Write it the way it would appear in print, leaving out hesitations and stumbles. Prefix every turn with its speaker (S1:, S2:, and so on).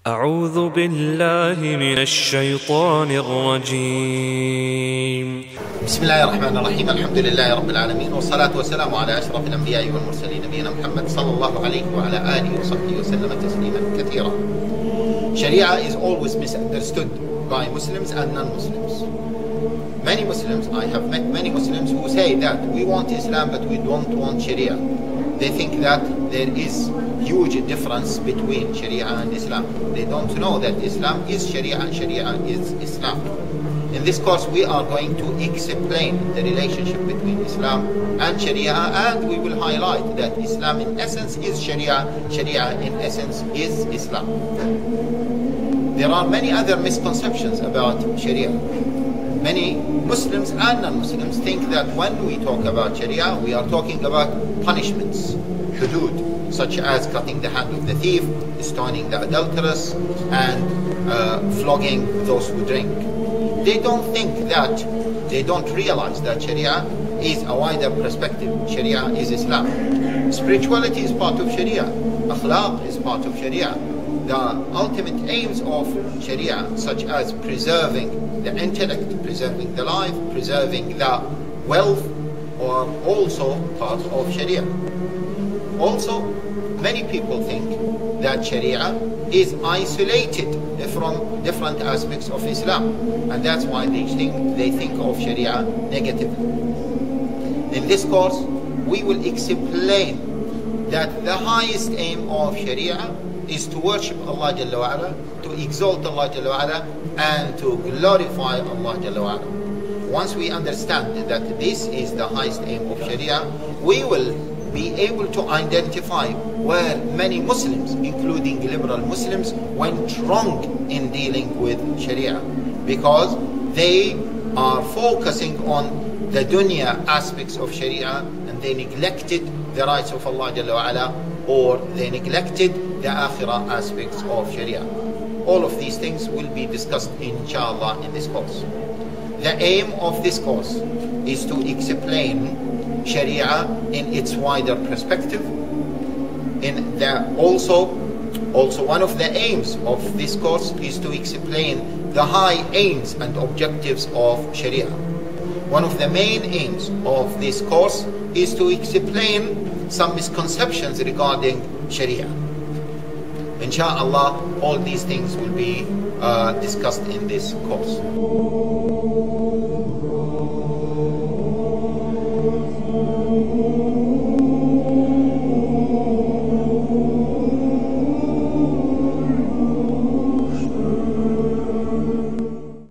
S1: أعوذ بالله من الشيطان الرجيم.
S2: بسم الله الرحمن الرحيم. الحمد لله رب العالمين، والصلاة والسلام على أشرف الأنبياء والمرسلين نبينا محمد صلى الله عليه وعلى آله وصحبه وسلم تسليما كثيرا. Sharia is always misunderstood by Muslims and non-Muslims. Many Muslims, I have met many Muslims who say that we want Islam but we don't want Sharia. They think that there is huge difference between Sharia and Islam. They don't know that Islam is Sharia and Sharia is Islam. In this course we are going to explain the relationship between Islam and Sharia, and we will highlight that Islam in essence is Sharia, Sharia in essence is Islam. There are many other misconceptions about Sharia. Many Muslims and non-Muslims think that when we talk about Sharia, we are talking about punishments, hudud, such as cutting the hand of the thief, stoning the adulteress, and flogging those who drink. They don't think that, they don't realize that Sharia is a wider perspective. Sharia is Islam. Spirituality is part of Sharia. Akhlaq is part of Sharia. The ultimate aims of Sharia, such as preserving the intellect, preserving the life, preserving the wealth, are also part of Sharia. Also, many people think that Sharia is isolated from different aspects of Islam, and that's why they think of Sharia negatively. In this course, we will explain that the highest aim of Sharia is to worship Allah Jalla wa Ala, to exalt Allah Jalla wa Ala, and to glorify Allah Jalla wa Ala. Once we understand that this is the highest aim of Sharia, we will be able to identify where many Muslims, including liberal Muslims, went wrong in dealing with Sharia, because they are focusing on the dunya aspects of Sharia and they neglected the rights of Allah Jalla wa Ala, or they neglected the akhirah aspects of Sharia. All of these things will be discussed inshallah in this course. The aim of this course is to explain Sharia in its wider perspective. Also one of the aims of this course is to explain the high aims and objectives of Sharia. One of the main aims of this course is to explain some misconceptions regarding Sharia. Inshallah, all these things will be discussed in this course.